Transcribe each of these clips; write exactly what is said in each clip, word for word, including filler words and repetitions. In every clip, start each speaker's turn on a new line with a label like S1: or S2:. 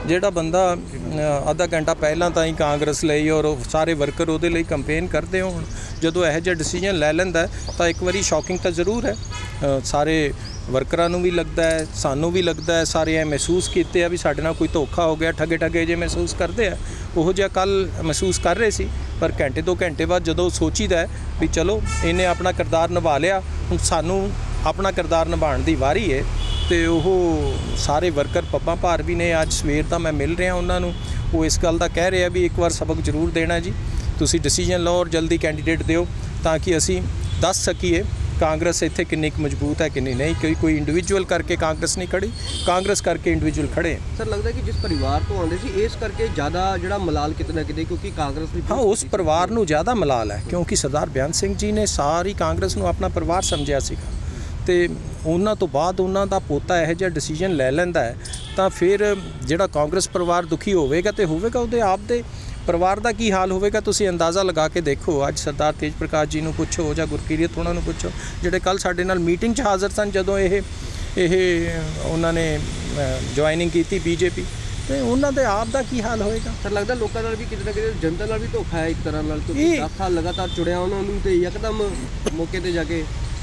S1: ਜਿਹੜਾ ਬੰਦਾ ਅੱਧਾ ਘੰਟਾ ਪਹਿਲਾਂ ਤਾਂ ਹੀ ਕਾਂਗਰਸ ਲਈ ਔਰ ਸਾਰੇ ਵਰਕਰ ਉਹਦੇ ਲਈ ਕੰਪੇਨ ਕਰਦੇ ਹੋਣ, ਜਦੋਂ ਇਹੋ ਜਿਹਾ ਡਿਸੀਜਨ ਲੈ ਲੈਂਦਾ ਤਾਂ ਇੱਕ ਵਾਰੀ ਸ਼ੌਕਿੰਗ ਤਾਂ ਜ਼ਰੂਰ ਹੈ। ਸਾਰੇ ਵਰਕਰਾਂ ਨੂੰ ਵੀ ਲੱਗਦਾ ਹੈ, ਸਾਨੂੰ ਵੀ ਲੱਗਦਾ ਹੈ, ਸਾਰੇ ਇਹ ਮਹਿਸੂਸ ਕੀਤੇ ਆ ਵੀ ਸਾਡੇ ਨਾਲ ਕੋਈ ਧੋਖਾ ਹੋ ਗਿਆ, ਠੱਗੇ ਠੱਗੇ ਜੇ ਮਹਿਸੂਸ ਕਰਦੇ ਆ। ਉਹੋ ਜਿਹਾ ਕੱਲ੍ਹ ਮਹਿਸੂਸ ਕਰ ਰਹੇ ਸੀ, ਪਰ ਘੰਟੇ ਦੋ ਘੰਟੇ ਬਾਅਦ ਜਦੋਂ ਸੋਚੀਦਾ ਵੀ ਚਲੋ ਇਹਨੇ ਆਪਣਾ ਕਿਰਦਾਰ ਨਿਭਾ ਲਿਆ, ਹੁਣ ਸਾਨੂੰ ਆਪਣਾ ਕਿਰਦਾਰ ਨਿਭਾਉਣ ਦੀ ਵਾਰੀ ਹੈ। ਅਤੇ ਉਹ ਸਾਰੇ ਵਰਕਰ ਪੱਬਾਂ ਭਾਰ ਵੀ ਨੇ। ਅੱਜ ਸਵੇਰ ਦਾ ਮੈਂ ਮਿਲ ਰਿਹਾ ਉਹਨਾਂ ਨੂੰ, ਉਹ ਇਸ ਗੱਲ ਦਾ ਕਹਿ ਰਹੇ ਆ ਵੀ ਇੱਕ ਵਾਰ ਸਬਕ ਜ਼ਰੂਰ ਦੇਣਾ ਜੀ, ਤੁਸੀਂ ਡਿਸੀਜਨ ਲਓ ਔਰ ਜਲਦੀ ਕੈਂਡੀਡੇਟ ਦਿਓ ਤਾਂ ਕਿ ਅਸੀਂ ਦੱਸ ਸਕੀਏ ਕਾਂਗਰਸ ਇੱਥੇ ਕਿੰਨੀ ਕੁ ਮਜ਼ਬੂਤ ਹੈ ਕਿੰਨੀ ਨਹੀਂ। ਕੋਈ ਕੋਈ ਇੰਡੀਵਿਜੂਅਲ ਕਰਕੇ ਕਾਂਗਰਸ ਨਹੀਂ ਖੜੀ, ਕਾਂਗਰਸ ਕਰਕੇ ਇੰਡੀਵਿਜੂਅਲ ਖੜੇ।
S2: ਸਰ ਲੱਗਦਾ ਕਿ ਜਿਸ ਪਰਿਵਾਰ ਤੋਂ ਆਉਂਦੇ ਸੀ ਇਸ ਕਰਕੇ ਜ਼ਿਆਦਾ ਜਿਹੜਾ ਮਲਾਲ ਕਿਤੇ ਨਾ ਕਿਤੇ, ਕਿਉਂਕਿ ਕਾਂਗਰਸ ਦੀ
S1: ਹਾਂ ਉਸ ਪਰਿਵਾਰ ਨੂੰ ਜ਼ਿਆਦਾ ਮਲਾਲ ਹੈ, ਕਿਉਂਕਿ ਸਰਦਾਰ ਬਿਆਨ ਸਿੰਘ ਜੀ ਨੇ ਸਾਰੀ ਕਾਂਗਰਸ ਨੂੰ ਆਪਣਾ ਪਰਿਵਾਰ ਸਮਝਿਆ ਸੀਗਾ, ਅਤੇ ਉਹਨਾਂ ਤੋਂ ਬਾਅਦ ਉਹਨਾਂ ਦਾ ਪੋਤਾ ਇਹੋ ਜਿਹਾ ਡਿਸੀਜਨ ਲੈ ਲੈਂਦਾ ਹੈ ਤਾਂ ਫਿਰ ਜਿਹੜਾ ਕਾਂਗਰਸ ਪਰਿਵਾਰ ਦੁਖੀ ਹੋਵੇਗਾ ਅਤੇ ਹੋਵੇਗਾ ਉਹਦੇ ਆਪ ਦੇ ਪਰਿਵਾਰ ਦਾ ਕੀ ਹਾਲ ਹੋਵੇਗਾ। ਤੁਸੀਂ ਅੰਦਾਜ਼ਾ ਲਗਾ ਕੇ ਦੇਖੋ। ਅੱਜ ਸਰਦਾਰ ਤੇਜ ਪ੍ਰਕਾਸ਼ ਜੀ ਨੂੰ ਪੁੱਛੋ ਜਾਂ ਗੁਰਕੀਰਤ ਉਹਨਾਂ ਨੂੰ ਪੁੱਛੋ, ਜਿਹੜੇ ਕੱਲ੍ਹ ਸਾਡੇ ਨਾਲ ਮੀਟਿੰਗ 'ਚ ਹਾਜ਼ਰ ਸਨ ਜਦੋਂ ਇਹ ਇਹ ਉਹਨਾਂ ਨੇ ਜੁਆਇਨਿੰਗ ਕੀਤੀ ਬੀਜੇਪੀ, ਅਤੇ ਉਹਨਾਂ ਦੇ ਆਪ ਦਾ ਕੀ ਹਾਲ ਹੋਏਗਾ।
S2: ਸਰ ਲੱਗਦਾ ਲੋਕਾਂ ਨਾਲ ਵੀ ਕਿਤੇ ਨਾ ਕਿਤੇ ਜਨਤਾ ਨਾਲ ਵੀ ਧੋਖਾ ਹੈ ਇੱਕ ਤਰ੍ਹਾਂ ਨਾਲ, ਕਿਉਂਕਿ ਦਸ ਸਾਲ ਲਗਾਤਾਰ ਚੁਣਿਆ ਉਹਨਾਂ ਨੂੰ ਅਤੇ ਯਕਦਮ ਮੌਕੇ 'ਤੇ ਜਾ ਕੇ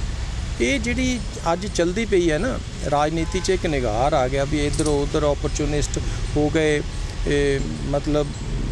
S1: ਇਹ ਜਿਹੜੀ ਅੱਜ ਚਲਦੀ ਪਈ ਹੈ ਨਾ ਰਾਜਨੀਤੀ 'ਚ, ਇੱਕ ਨਿਗਾਰ ਆ ਗਿਆ ਵੀ ਇੱਧਰੋਂ ਉੱਧਰ ਓਪਰਚੁਨਿਸਟ ਹੋ ਗਏ, ਇਹ ਮਤਲਬ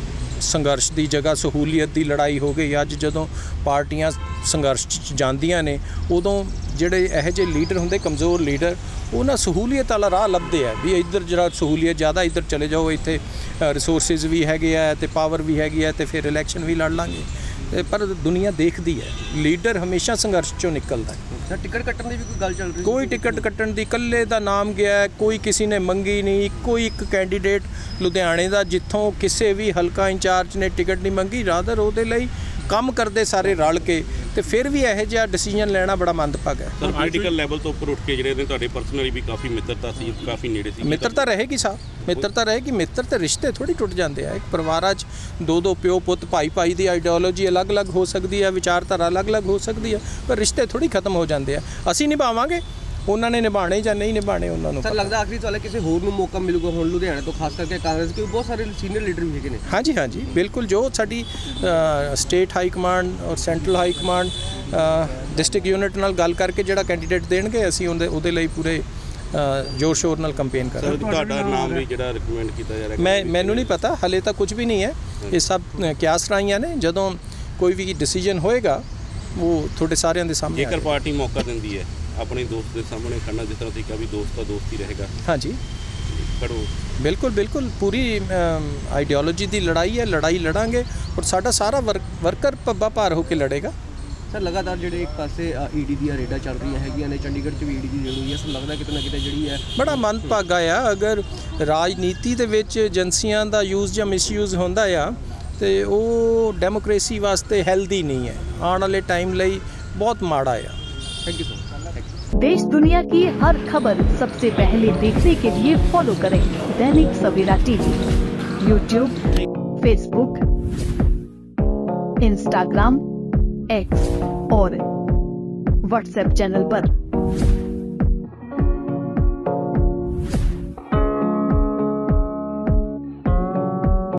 S1: ਸੰਘਰਸ਼ ਦੀ ਜਗ੍ਹਾ ਸਹੂਲੀਅਤ ਦੀ ਲੜਾਈ ਹੋ ਗਈ। ਅੱਜ ਜਦੋਂ ਪਾਰਟੀਆਂ ਸੰਘਰਸ਼ 'ਚ ਜਾਂਦੀਆਂ ਨੇ ਉਦੋਂ ਜਿਹੜੇ ਇਹੋ ਜਿਹੇ ਲੀਡਰ ਹੁੰਦੇ ਕਮਜ਼ੋਰ ਲੀਡਰ, ਉਹ ਨਾ ਸਹੂਲੀਅਤ ਵਾਲਾ ਰਾਹ ਲੱਭਦੇ ਆ ਵੀ ਇੱਧਰ ਜਿਹੜਾ ਸਹੂਲੀਅਤ ਜ਼ਿਆਦਾ ਇੱਧਰ ਚਲੇ ਜਾਓ, ਇੱਥੇ ਰਿਸੋਰਸਿਸ ਵੀ ਹੈਗੇ ਆ ਅਤੇ ਪਾਵਰ ਵੀ ਹੈਗੀ ਹੈ ਅਤੇ ਫਿਰ ਇਲੈਕਸ਼ਨ ਵੀ ਲੜ ਲਾਂਗੇ। ਪਰ ਦੁਨੀਆ ਦੇਖਦੀ ਹੈ ਲੀਡਰ ਹਮੇਸ਼ਾ ਸੰਘਰਸ਼ 'ਚੋਂ ਨਿਕਲਦਾ ਹੈ।
S2: ਸਰ ਟਿਕਟ ਕੱਟਣ ਦੀ ਵੀ ਕੋਈ ਗੱਲ ਚੱਲ ਰਹੀ?
S1: ਕੋਈ ਟਿਕਟ ਕੱਟਣ ਦੀ, ਇਕੱਲੇ ਦਾ ਨਾਮ ਗਿਆ, ਕੋਈ ਕਿਸੇ ਨੇ ਮੰਗੀ ਨਹੀਂ। ਇੱਕੋ ਇੱਕ ਕੈਂਡੀਡੇਟ ਲੁਧਿਆਣੇ ਦਾ ਜਿੱਥੋਂ ਕਿਸੇ ਵੀ ਹਲਕਾ ਇੰਚਾਰਜ ਨੇ ਟਿਕਟ ਨਹੀਂ ਮੰਗੀ, ਰਾਦਰ ਉਹਦੇ ਲਈ ਕੰਮ ਕਰਦੇ ਸਾਰੇ ਰਲ ਕੇ, ਅਤੇ ਫਿਰ ਵੀ ਇਹੋ ਜਿਹਾ ਡਿਸੀਜਨ ਲੈਣਾ ਬੜਾ ਮੰਦਭਾਗਾ ਹੈ।
S3: ਸਰ ਪੋਲੀਟੀਕਲ ਲੈਵਲ ਤੋਂ ਉੱਪਰ ਉੱਠ ਕੇ ਜਿਹੜੇ ਨੇ ਤੁਹਾਡੇ ਪਰਸਨਲੀ ਵੀ ਕਾਫੀ ਮਿੱਤਰਤਾ ਸੀ, ਕਾਫੀ ਨੇੜੇ ਸੀ।
S1: ਮਿੱਤਰਤਾ ਰਹੇਗੀ ਸਾਹਿਬ, ਮਿੱਤਰਤਾ ਰਹੇਗੀ। ਮਿੱਤਰ ਅਤੇ ਰਿਸ਼ਤੇ ਥੋੜ੍ਹੀ ਟੁੱਟ ਜਾਂਦੇ ਆ। ਇੱਕ ਪਰਿਵਾਰਾਂ 'ਚ ਦੋ ਦੋ ਪਿਓ ਪੁੱਤ ਭਾਈ ਭਾਈ ਦੀ ਆਈਡੀਓਲੋਜੀ ਅਲੱਗ-ਅਲੱਗ ਹੋ ਸਕਦੀ ਹੈ, ਵਿਚਾਰਧਾਰਾ ਅਲੱਗ-ਅਲੱਗ ਹੋ ਸਕਦੀ ਹੈ, ਪਰ ਰਿਸ਼ਤੇ ਥੋੜ੍ਹੀ ਖਤਮ ਹੋ ਜਾਂਦੇ ਆ। ਅਸੀਂ ਨਿਭਾਵਾਂਗੇ, ਉਹਨਾਂ ਨੇ ਨਿਭਾਣੇ ਜਾਂ ਨਹੀਂ ਨਿਭਾਣੇ ਉਹਨਾਂ ਨੂੰ।
S2: ਸਰ ਲੱਗਦਾ ਆਖਰੀ ਸਵਾਲ ਹੈ, ਕਿਸੇ ਹੋਰ ਨੂੰ ਮੌਕਾ ਮਿਲੂਗਾ ਹੁਣ ਲੁਧਿਆਣੇ ਤੋਂ, ਖਾਸ ਕਰਕੇ ਕਾਂਗਰਸ, ਕਿਉਂਕਿ ਬਹੁਤ ਸਾਰੇ ਸੀਨੀਅਰ ਲੀਡਰ ਵੀ ਹੈਗੇ ਨੇ।
S1: ਹਾਂਜੀ ਹਾਂਜੀ ਬਿਲਕੁਲ, ਜੋ ਸਾਡੀ ਸਟੇਟ ਹਾਈ ਕਮਾਂਡ ਔਰ central high command district unit ਨਾਲ ਗੱਲ ਕਰਕੇ ਜਿਹੜਾ ਕੈਂਡੀਡੇਟ ਦੇਣਗੇ, ਅਸੀਂ ਉਹਦੇ ਉਹਦੇ ਲਈ ਪੂਰੇ ਜ਼ੋਰ ਸ਼ੋਰ ਨਾਲ ਕੰਪੇਨ ਕਰਾਂਗੇ।
S3: ਤੁਹਾਡਾ ਨਾਮ ਵੀ ਜਿਹੜਾ ਰਿਕਮੈਂਡ ਕੀਤਾ ਜਾ ਰਿਹਾ?
S1: ਮੈਂ ਮੈਨੂੰ ਨਹੀਂ ਪਤਾ, ਹਾਲੇ ਤਾਂ ਕੁਝ ਵੀ ਨਹੀਂ ਹੈ। ਇਹ ਸਭ ਕਿਆਸ ਰਾਈਆਂ ਨੇ। ਜਦੋਂ ਕੋਈ ਵੀ ਡਿਸੀਜਨ ਹੋਏਗਾ ਉਹ ਤੁਹਾਡੇ ਸਾਰਿਆਂ ਦੇ ਸਾਹਮਣੇ।
S3: ਜੇਕਰ ਪਾਰਟੀ ਮੌਕਾ ਦਿੰਦੀ ਹੈ ਆਪਣੇ ਦੋਸਤ ਦੇ ਸਾਹਮਣੇ ਖੜਨਾ, ਜਿਸ ਤਰ੍ਹਾਂ ਤੁਸੀਂ ਕਿਹਾ ਵੀ ਦੋਸਤ ਦਾ ਦੋਸਤ ਹੀ ਰਹੇਗਾ,
S1: ਹਾਂਜੀ
S3: ਖੜੋ।
S1: ਬਿਲਕੁਲ ਬਿਲਕੁਲ, ਪੂਰੀ ਆਈਡੀਓਲੋਜੀ ਦੀ ਲੜਾਈ ਹੈ, ਲੜਾਈ ਲੜਾਂਗੇ ਔਰ ਸਾਡਾ ਸਾਰਾ ਵਰਕ ਵਰਕਰ ਪੱਬਾ ਭਾਰ ਹੋ ਕੇ ਲੜੇਗਾ।
S2: ਸਰ ਲਗਾਤਾਰ ਜਿਹੜੇ ਇੱਕ ਪਾਸੇ ਈਡੀ ਦੀਆਂ ਰੇਡਾਂ ਚੱਲ ਰਹੀਆਂ ਹੈਗੀਆਂ ਨੇ, ਚੰਡੀਗੜ੍ਹ 'ਚ ਵੀ ਈਡੀ ਦੀ ਰੇਡ ਹੋਈ ਹੈ। ਸਰ ਲੱਗਦਾ ਕਿਤੇ ਨਾ ਕਿਤੇ ਜਿਹੜੀ ਹੈ
S1: ਬੜਾ ਮੰਦਭਾਗਾ ਆ। ਅਗਰ ਰਾਜਨੀਤੀ ਦੇ ਵਿੱਚ ਏਜੰਸੀਆਂ ਦਾ ਯੂਜ਼ ਜਾਂ ਮਿਸਯੂਜ਼ ਹੁੰਦਾ ਆ ਅਤੇ ਉਹ ਡੈਮੋਕ੍ਰੇਸੀ ਵਾਸਤੇ ਹੈਲਦੀ ਨਹੀਂ है। आने वाले टाइम ਲਈ बहुत माड़ा है।
S2: Thank you sir.
S4: देश दुनिया की हर खबर सबसे पहले देखने के लिए फॉलो करें Dainik Savera TV, YouTube, Facebook, Instagram, X और व्हाट्सएप चैनल पर।